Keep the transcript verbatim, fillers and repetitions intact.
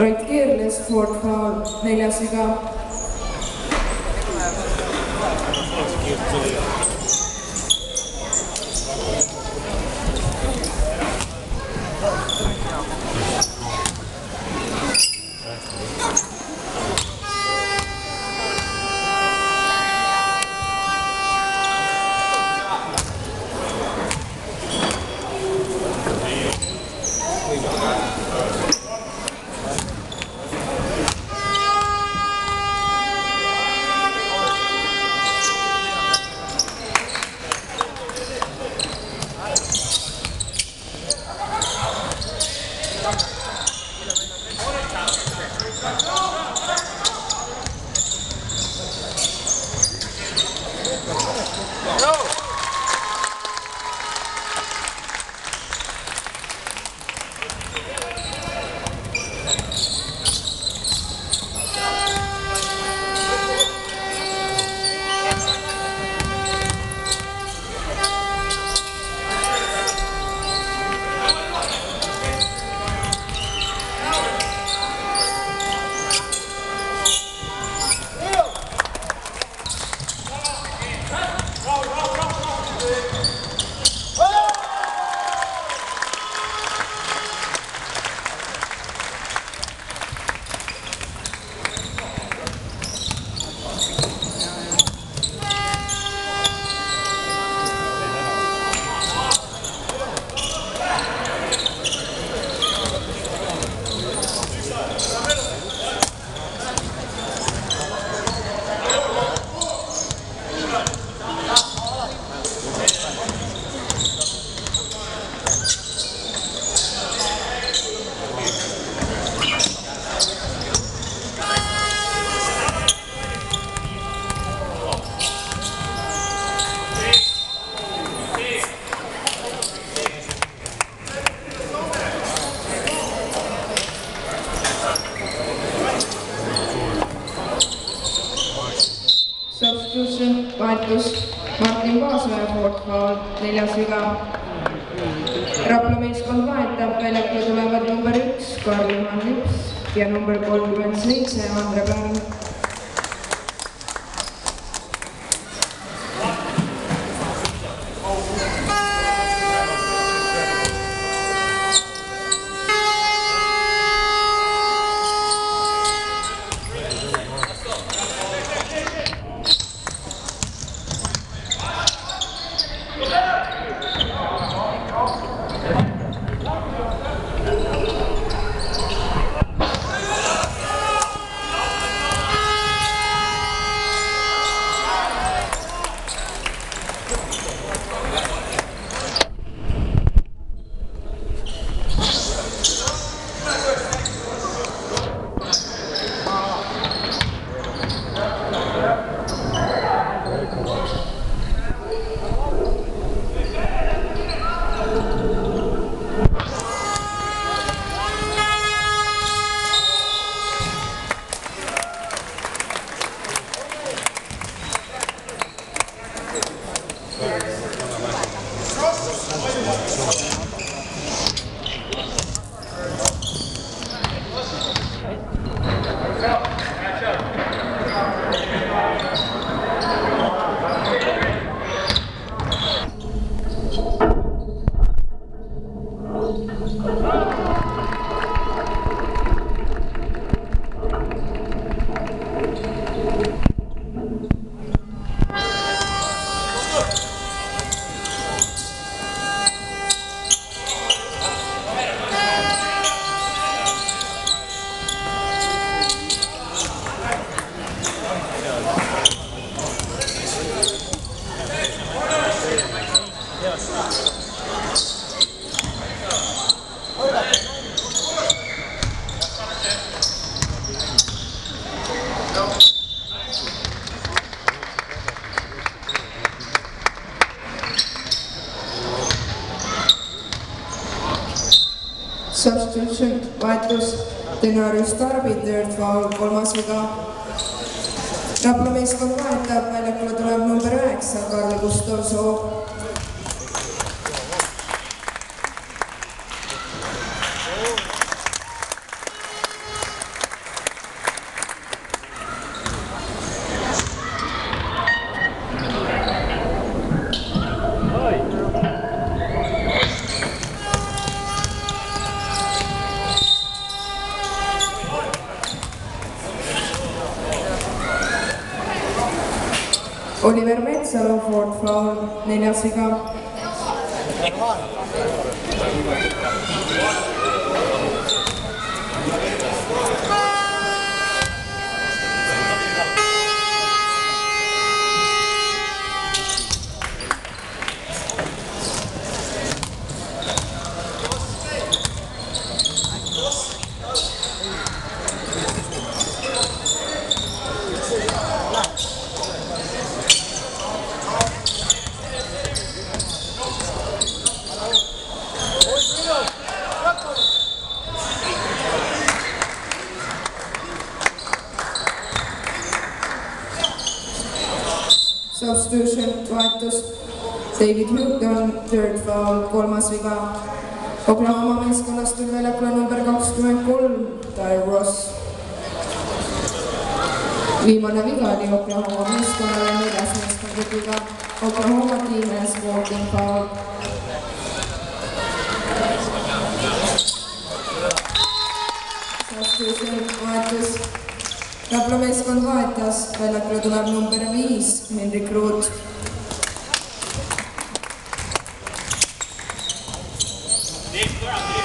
Rott Keerles, Ford Foul, neljas viga. Vahetus Martin Paasmäe, Ford Foul, neljas viga. Rapla meeskond vahetab, väljakule tulevad number üks Karl-Juhan Lips ja number kolmkümmend seitse Andre Pärn. Substitution, vahetus Denarius Tarbi, third foul, kolmas viga. Rapla meeskond vahetab, väljakule tuleb number üheksa Karl Gustav Soo. Oliver Metsalu, fourth foul, neljas viga. Substitution, vahetus. David Houghton, third foul, kolmas viga. Oklahoma meeskonnast tuli väljakule number kakskümmend kolm, Tyre Ross. Viimane viga oli Oklahoma meeskonnale, neljas meeskond viga. Oklahoma team has fourteen foul. Substitution, vahetus. Rapla meeskond vahetas, väljakule tuleb number viis, Henrik Ruut. Nick,